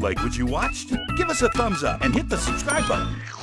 Like what you watched? Give us a thumbs up and hit the subscribe button.